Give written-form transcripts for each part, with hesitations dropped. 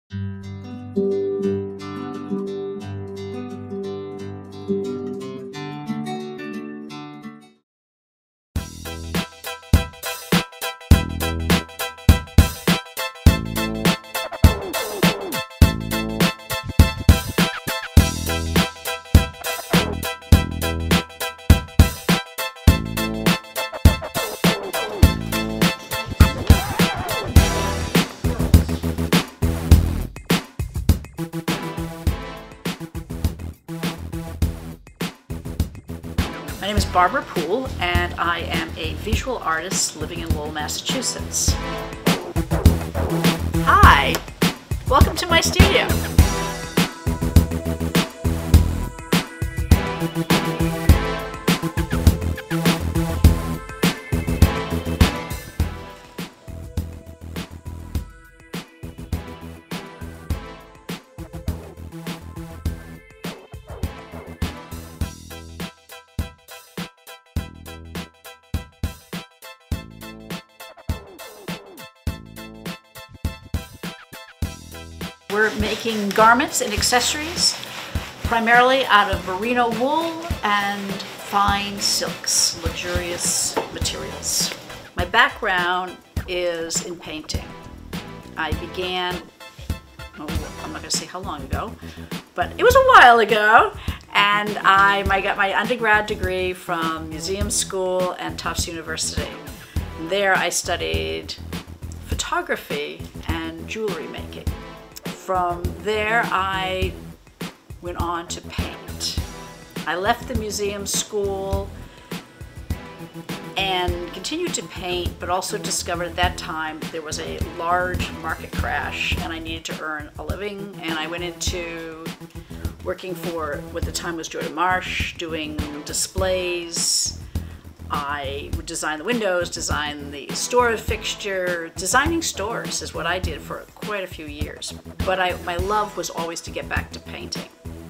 My name is Barbara Poole, and I am a visual artist living in Lowell, Massachusetts. Hi! Welcome to my studio. We're making garments and accessories primarily out of merino wool and fine silks, luxurious materials. My background is in painting. I began, I'm not going to say how long ago, but it was a while ago, and I got my undergrad degree from Museum School and Tufts University. There I studied photography and jewelry making. From there, I went on to paint. I left the museum school and continued to paint, but also discovered at that time there was a large market crash and I needed to earn a living, and I went into working for what at the time was Jordan Marsh, doing displays. I would design the windows, design the store fixture. Designing stores is what I did for quite a few years. But my love was always to get back to painting.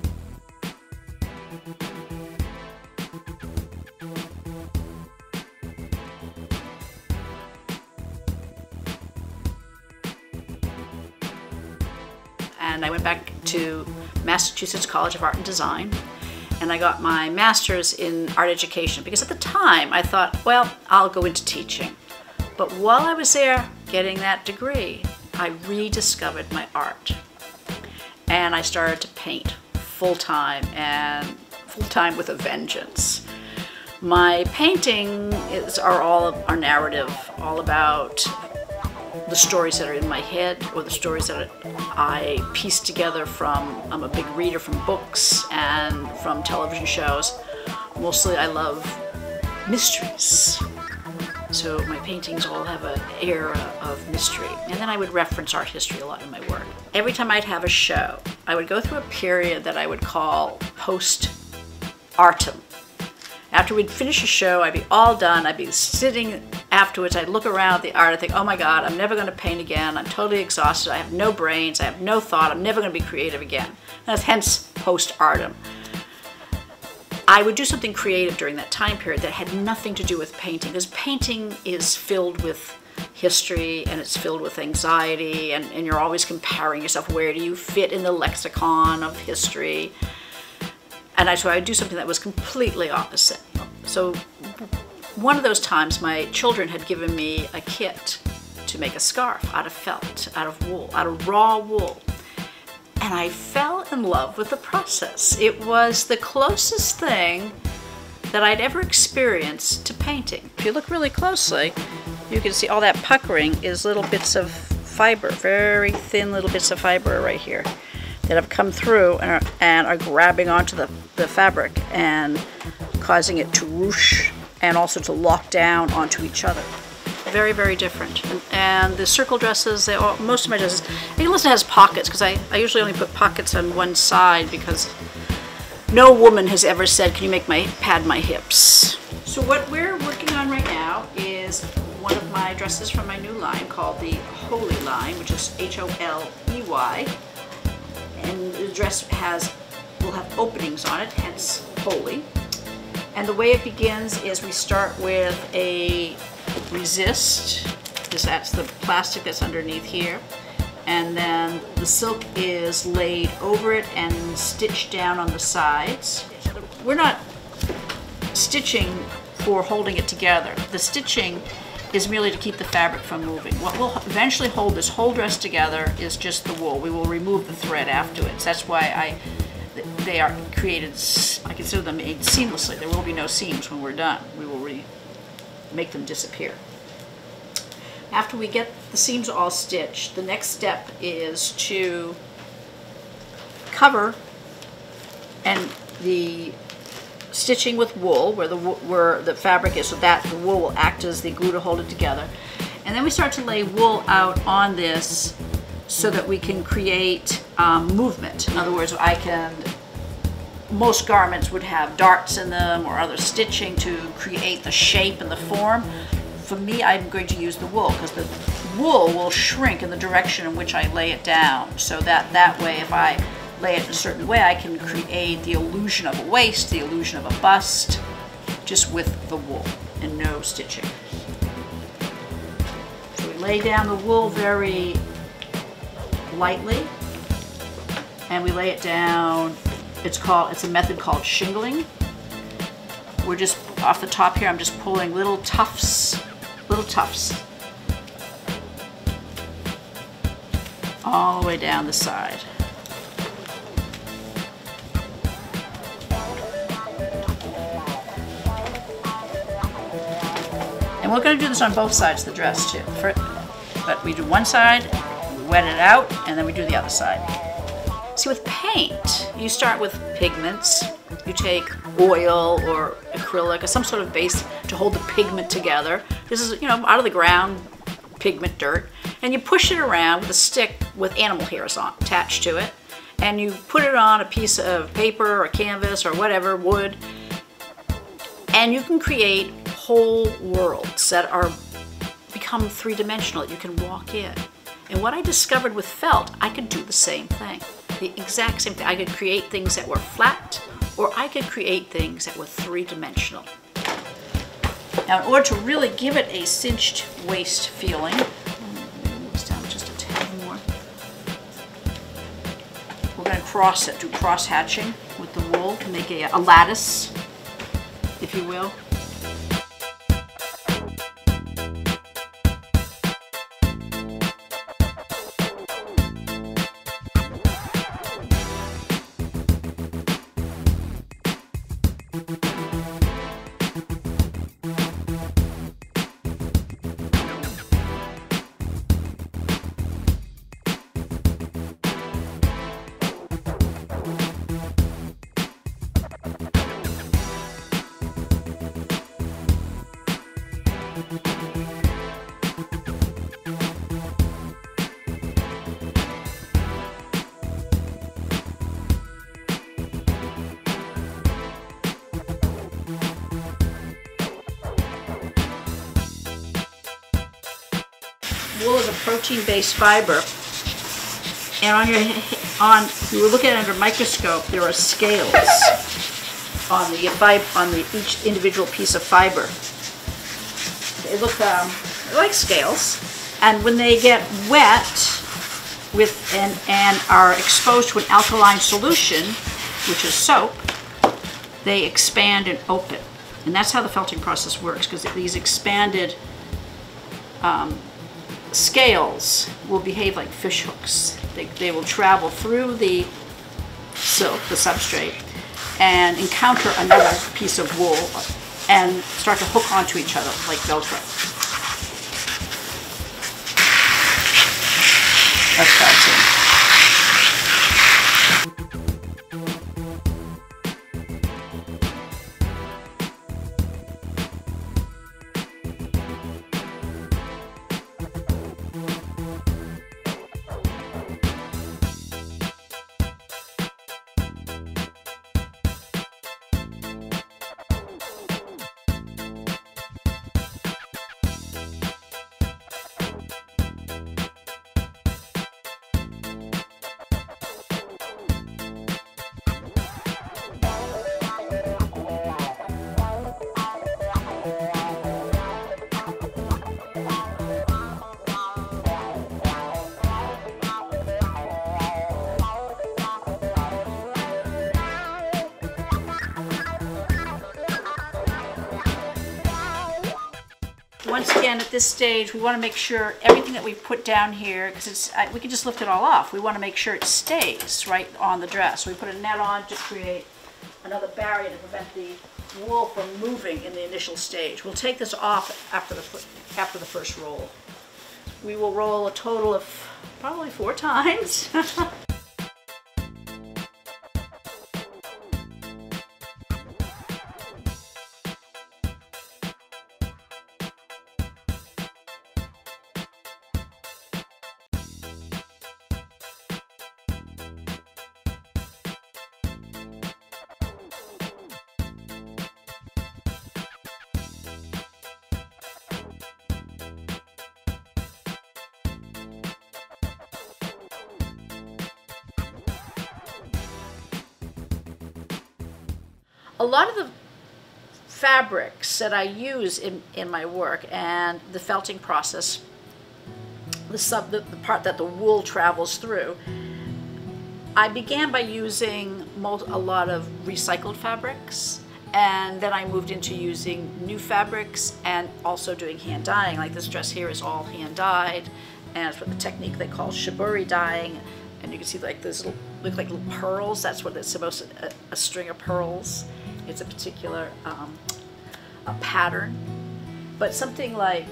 And I went back to Massachusetts College of Art and Design, and I got my master's in art education because at the time I thought, well, I'll go into teaching. But while I was there getting that degree, I rediscovered my art. And I started to paint full-time, and full-time with a vengeance. My paintings are narrative, all about the stories that are in my head or the stories that I piece together from, I'm a big reader from books and from television shows. Mostly I love mysteries. So my paintings all have an air of mystery. And then I would reference art history a lot in my work. Every time I'd have a show, I would go through a period that I would call post-artum. After we'd finish a show, I'd be all done, I'd be sitting afterwards, I'd look around at the art, I'd think, oh my God, I'm never going to paint again, I'm totally exhausted, I have no brains, I have no thought, I'm never going to be creative again. That's hence post-artum. I would do something creative during that time period that had nothing to do with painting, because painting is filled with history and it's filled with anxiety, and you're always comparing yourself, where do you fit in the lexicon of history? And so I would do something that was completely opposite. So one of those times my children had given me a kit to make a scarf out of felt, out of wool, out of raw wool. And I fell in love with the process. It was the closest thing that I'd ever experienced to painting. If you look really closely, you can see all that puckering is little bits of fiber, very thin little bits of fiber right here, that have come through and are grabbing onto the fabric and causing it to ruche and also to lock down onto each other. Very, very different. And the circle dresses, most of my dresses, unless it has pockets, because I usually only put pockets on one side because no woman has ever said, can you pad my hips? So what we're working on right now is one of my dresses from my new line called the Holey line, which is H-O-L-E-Y. And the dress will have openings on it, hence Holey. And the way it begins is we start with a resist, because that's the plastic that's underneath here. and then the silk is laid over it and stitched down on the sides. We're not stitching for holding it together. The stitching is merely to keep the fabric from moving. What will eventually hold this whole dress together is just the wool. We will remove the thread afterwards. That's why they are created, I consider them made seamlessly. There will be no seams when we're done. We will make them disappear. After we get the seams all stitched, the next step is to cover and the stitching with wool where the fabric is, so that the wool will act as the glue to hold it together. And then we start to lay wool out on this so that we can create movement. In other words, most garments would have darts in them or other stitching to create the shape and the form. For me, I'm going to use the wool because the wool will shrink in the direction in which I lay it down, so that way if I lay it in a certain way, I can create the illusion of a waist, the illusion of a bust, just with the wool and no stitching. So we lay down the wool very lightly, and we lay it down. It's a method called shingling. We're just off the top here. I'm just pulling little tufts, all the way down the side. And we're going to do this on both sides of the dress too. But we do one side, we wet it out, and then we do the other side. See, with paint, you start with pigments. You take oil or acrylic or some sort of base to hold the pigment together. This is, out of the ground pigment dirt. And you push it around with a stick with animal hairs attached to it. And you put it on a piece of paper or canvas or whatever, wood. And you can create whole worlds that become three-dimensional that you can walk in. And what I discovered with felt, I could do the same thing. The exact same thing. I could create things that were flat, or I could create things that were three-dimensional. Now, in order to really give it a cinched waist feeling, move this down just a tad more. We're going to do cross hatching with the wool to make a lattice, if you will. Wool is a protein-based fiber, and you will look at it under a microscope. There are scales on each individual piece of fiber. They look like scales, and when they get wet and are exposed to an alkaline solution, which is soap, they expand and open, and that's how the felting process works. Because these expanded scales will behave like fish hooks. They will travel through the silk, the substrate, and encounter another piece of wool and start to hook onto each other like Velcro. That's felting. once again, at this stage, we want to make sure everything that we put down here, because we can just lift it all off. We want to make sure it stays right on the dress. So we put a net on to create another barrier to prevent the wool from moving in the initial stage. We'll take this off after the first roll. We will roll a total of probably 4 times. A lot of the fabrics that I use in my work and the felting process, the part that the wool travels through, I began by using a lot of recycled fabrics, and then I moved into using new fabrics and also doing hand dyeing. Like this dress here is all hand dyed, and it's with the technique they call shibori dyeing. And you can see like those look like little pearls. That's what it's supposed to, a string of pearls. It's a particular a pattern. But something like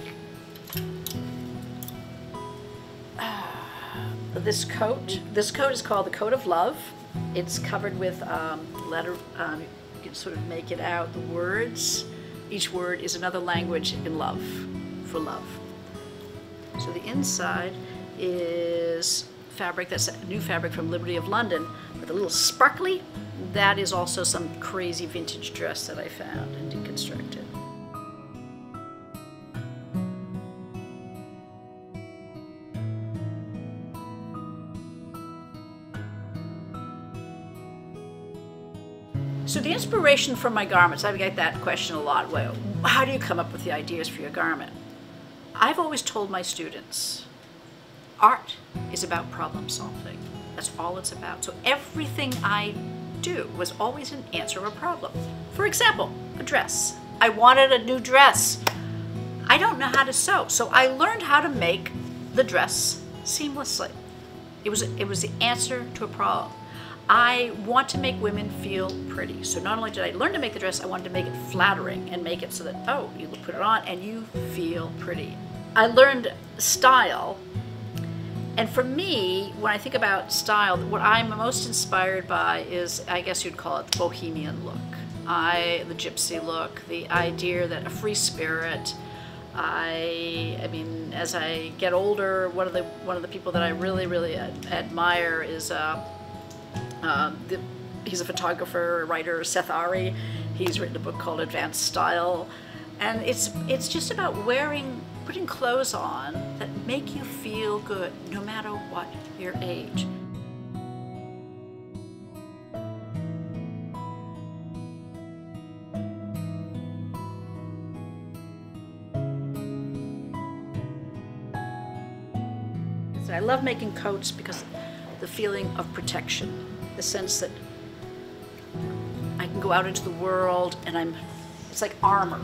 this coat is called the Coat of Love. It's covered with letter, you can sort of make it out, the words. Each word is another language in love, for love. So the inside is fabric, that's a new fabric from Liberty of London with a little sparkly. That is also some crazy vintage dress that I found and deconstructed. So the inspiration for my garments, I get that question a lot. Well, how do you come up with the ideas for your garment? I've always told my students, art is about problem solving. That's all it's about. So everything I do was always an answer to a problem. For example, a dress. I wanted a new dress. I don't know how to sew, so I learned how to make the dress seamlessly. It was the answer to a problem. I want to make women feel pretty. So not only did I learn to make the dress, I wanted to make it flattering and make it so that, oh, you put it on and you feel pretty. I learned style. And for me, when I think about style, what I'm most inspired by is, I guess you'd call it the bohemian look. The gypsy look, the idea that a free spirit. I mean, as I get older, one of the people that I really admire is he's a photographer, writer, Seth Ari. He's written a book called Advanced Style, and it's just about putting clothes on that make you feel good no matter what your age. So I love making coats because the feeling of protection, the sense that I can go out into the world and it's like armor.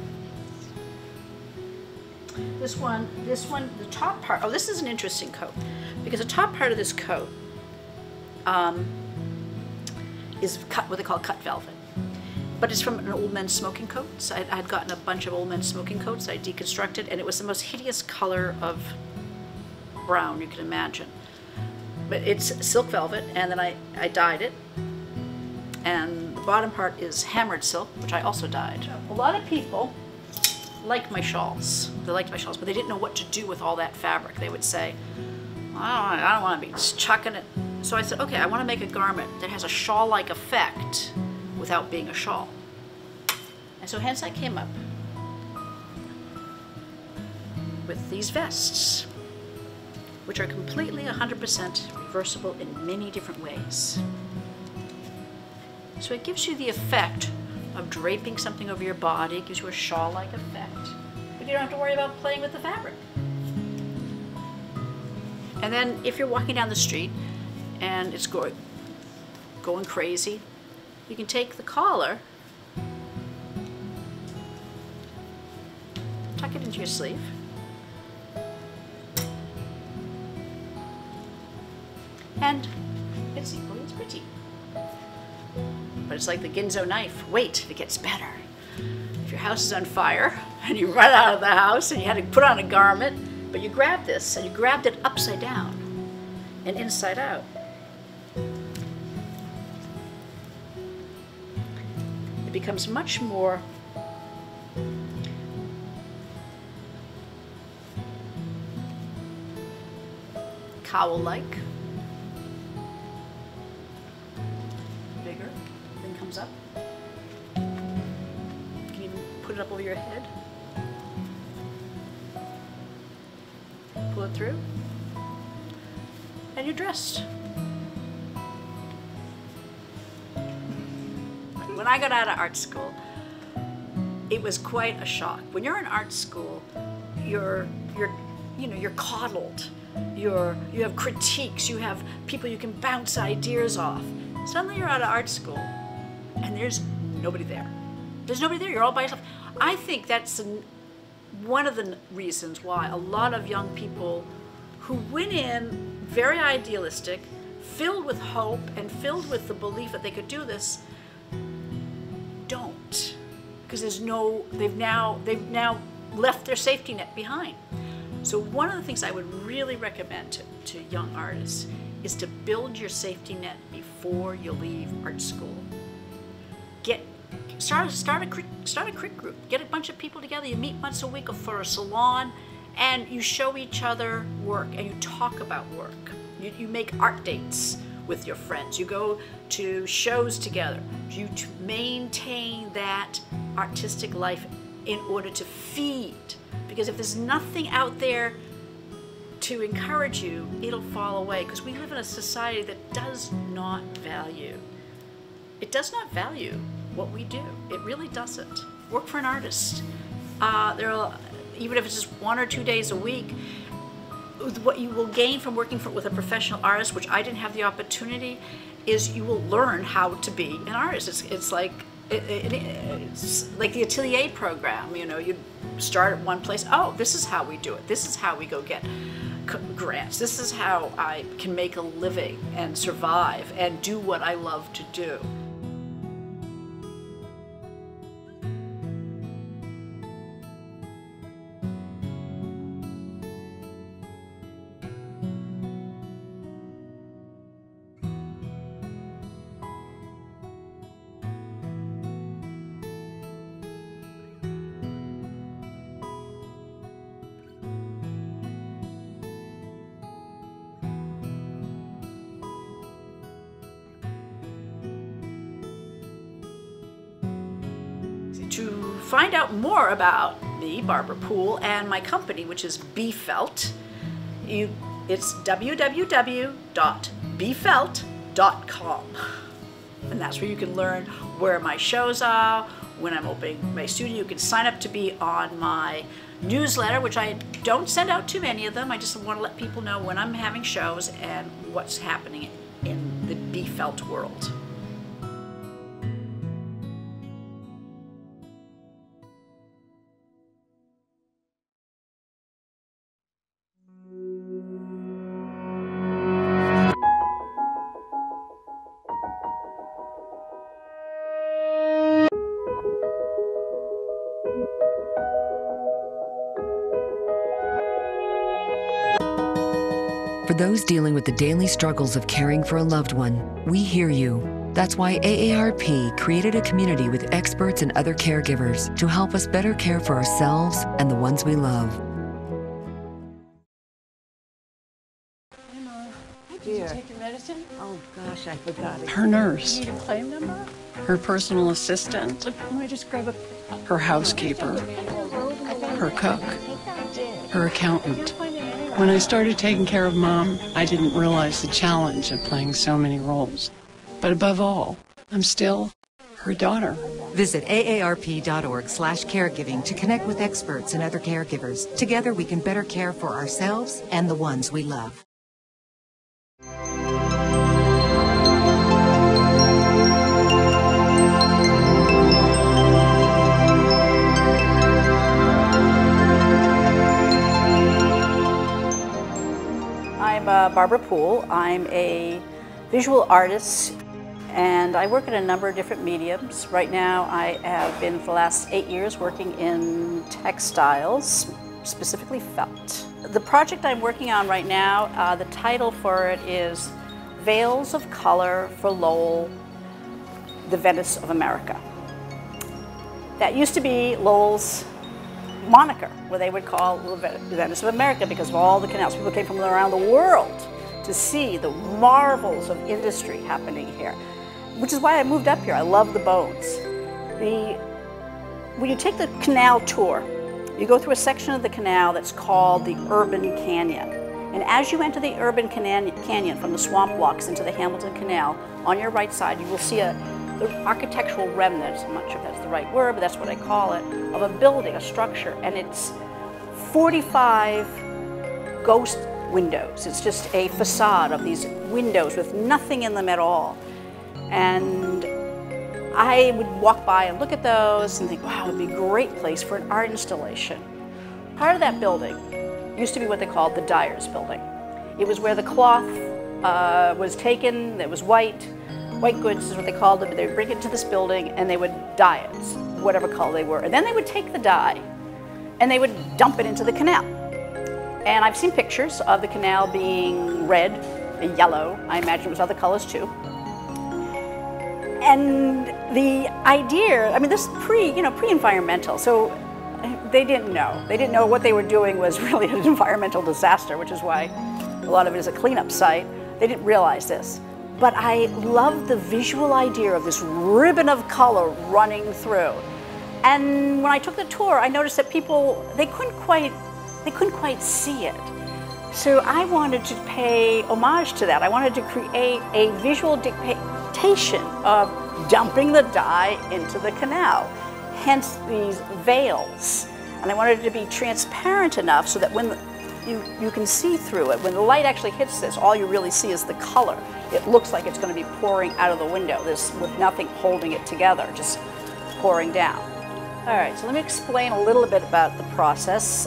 This one, the top part, oh, this is an interesting coat, because the top part of this coat is what they call cut velvet. But it's from an old men's smoking coat. So I had gotten a bunch of old men's smoking coats I deconstructed, and it was the most hideous color of brown you can imagine. But it's silk velvet, and then I dyed it. And the bottom part is hammered silk, which I also dyed. A lot of people like my shawls. They liked my shawls, but they didn't know what to do with all that fabric. They would say, I don't want to be just chucking it. So I said, okay, I want to make a garment that has a shawl-like effect without being a shawl. And so hence I came up with these vests, which are completely 100% reversible in many different ways. So it gives you the effect of draping something over your body. It gives you a shawl-like effect, but you don't have to worry about playing with the fabric. And then if you're walking down the street and it's going crazy, you can take the collar, tuck it into your sleeve. And it's equally as pretty. But it's like the Ginzo knife. Wait, it gets better. If your house is on fire and you run out of the house and you had to put on a garment, but you grabbed this and you grabbed it upside down and inside out. It becomes much more cowl-like. Bigger, then comes up. You can even put it up over your head. Pull it through. And you're dressed. When I got out of art school, it was quite a shock. When you're in art school, you're coddled. You have critiques. You have people you can bounce ideas off. Suddenly you're out of art school, and there's nobody there. There's nobody there. You're all by yourself. I think that's one of the reasons why a lot of young people who went in very idealistic, filled with hope and filled with the belief that they could do this, don't, because they've now left their safety net behind. So one of the things I would really recommend to young artists is to build your safety net before you leave art school. Start a crit group. Get a bunch of people together. You meet once a week for a salon, and you show each other work and you talk about work. You make art dates with your friends. You go to shows together. You to maintain that artistic life in order to feed. Because if there's nothing out there to encourage you, it'll fall away. Because we live in a society that does not value. It does not value what we do. It really doesn't. Work for an artist. Even if it's just 1 or 2 days a week, what you will gain from working with a professional artist, which I didn't have the opportunity, is you will learn how to be an artist. It's like the Atelier program. You start at one place. Oh, this is how we do it. This is how we go get grants. This is how I can make a living and survive and do what I love to do. To find out more about me, Barbara Poole, and my company, which is BeFelt, it's www.befelt.com. And that's where you can learn where my shows are, when I'm opening my studio. You can sign up to be on my newsletter, which I don't send out too many of them. I just want to let people know when I'm having shows and what's happening in the BeFelt world. For those dealing with the daily struggles of caring for a loved one, we hear you. That's why AARP created a community with experts and other caregivers to help us better care for ourselves and the ones we love. Did you take your medicine? Oh gosh, I forgot it. Her nurse, You need a claim number? her personal assistant, Let me just grab a... her housekeeper, her cook, her accountant. When I started taking care of Mom, I didn't realize the challenge of playing so many roles. But above all, I'm still her daughter. Visit aarp.org/caregiving to connect with experts and other caregivers. Together we can better care for ourselves and the ones we love. Barbara Poole. I'm a visual artist and I work in a number of different mediums. Right now I have been for the last 8 years working in textiles, specifically felt. The project I'm working on right now, the title for it is Veils of Color for Lowell, the Venice of America. That used to be Lowell's moniker, where they would call the Venice of America because of all the canals. People came from around the world to see the marvels of industry happening here, which is why I moved up here. I love the bones. When you take the canal tour, you go through a section of the canal that's called the Urban Canyon. And as you enter the Urban Canyon from the swamp walks into the Hamilton Canal, on your right side you will see the architectural remnants, I'm not sure if that's the right word, but that's what I call it, of a building, a structure, and it's 45 ghost windows. It's just a facade of these windows with nothing in them at all. And I would walk by and look at those and think, wow, it would be a great place for an art installation. Part of that building used to be what they called the dyer's building. It was where the cloth was taken, it was white goods is what they called it. They would bring it to this building and they would dye it, whatever color they were. And then they would take the dye and they would dump it into the canal. And I've seen pictures of the canal being red and yellow. I imagine it was other colors too. And the idea, I mean, this is pre-environmental, so they didn't know. They didn't know what they were doing was really an environmental disaster, which is why a lot of it is a cleanup site. They didn't realize this. But I love the visual idea of this ribbon of color running through. And when I took the tour, I noticed that people, they couldn't quite see it. So I wanted to pay homage to that. I wanted to create a visual depiction of dumping the dye into the canal, hence these veils. And I wanted it to be transparent enough so that when you can see through it. When the light actually hits this, all you really see is the color. It looks like it's going to be pouring out of the window, this with nothing holding it together, just pouring down. All right, so let me explain a little bit about the process.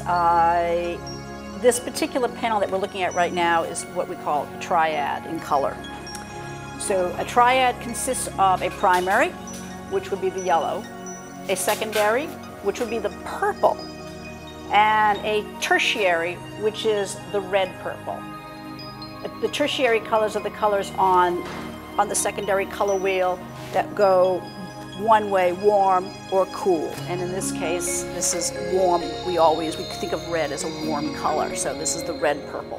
This particular panel that we're looking at right now is what we call a triad in color. So a triad consists of a primary, which would be the yellow, a secondary, which would be the purple, and a tertiary, which is the red purple. The tertiary colors are the colors on the secondary color wheel that go one way, warm or cool. And in this case, this is warm. We think of red as a warm color, so this is the red purple.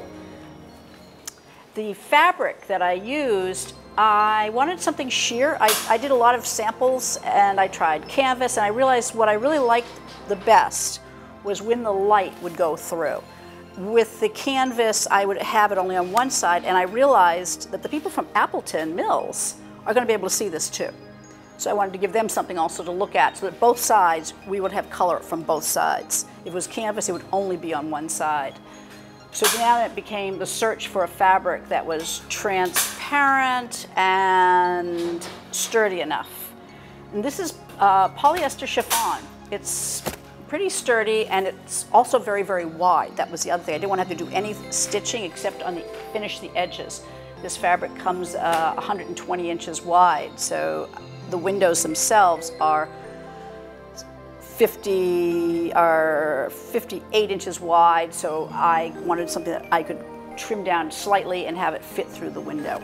The fabric that I used, I wanted something sheer. I did a lot of samples and I tried canvas, and I realized what I really liked the best was when the light would go through. With the canvas, I would have it only on one side, and I realized that the people from Appleton Mills are going to be able to see this too. So I wanted to give them something also to look at, so that both sides, we would have color from both sides. If it was canvas, it would only be on one side. So now it became the search for a fabric that was transparent and sturdy enough. And this is polyester chiffon. It's pretty sturdy, and it's also very, very wide. That was the other thing. I didn't want to have to do any stitching except finish the edges. This fabric comes 120 inches wide, so the windows themselves are 58 inches wide, so I wanted something that I could trim down slightly and have it fit through the window.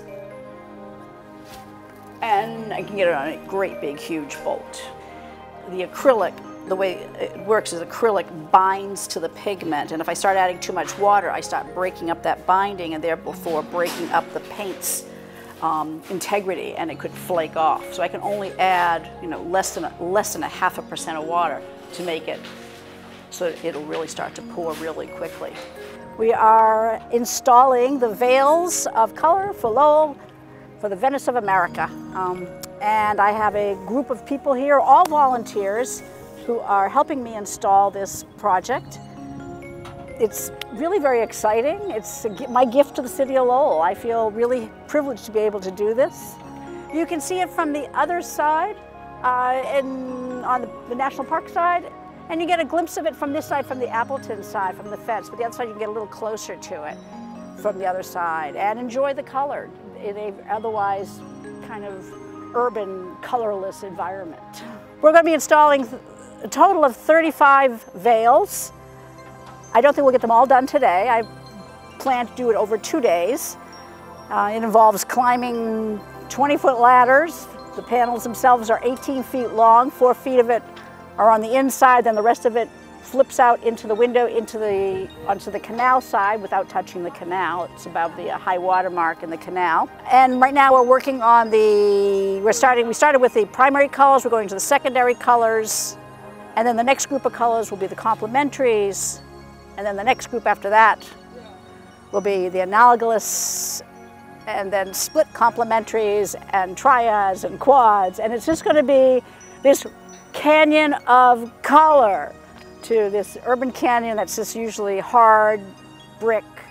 And I can get it on a great big huge bolt. The acrylic, the way it works is acrylic binds to the pigment, and if I start adding too much water, I start breaking up that binding and therefore breaking up the paint's integrity, and it could flake off. So I can only add, less than 0.5% of water to make it so it'll really start to pour really quickly. We are installing the veils of color for Lowell, for the Venice of America. And I have a group of people here, all volunteers, who are helping me install this project. It's really very exciting. It's my gift to the city of Lowell. I feel really privileged to be able to do this. You can see it from the other side, on the National Park side, and you get a glimpse of it from this side, from the Appleton side, from the fence, but the other side you can get a little closer to it. from the other side and enjoy the color in a otherwise kind of urban, colorless environment. We're going to be installing a total of 35 veils. I don't think we'll get them all done today. I plan to do it over 2 days. It involves climbing 20-foot ladders. The panels themselves are 18 feet long. 4 feet of it are on the inside, then the rest of it flips out into the window onto the canal side without touching the canal. It's about the high water mark in the canal. And right now we're working on we started with the primary colors, we're going to the secondary colors, and then the next group of colors will be the complementaries, and then the next group after that will be the analogous, and then split complementaries and triads and quads, and it's just going to be this canyon of color to this urban canyon that's just usually hard brick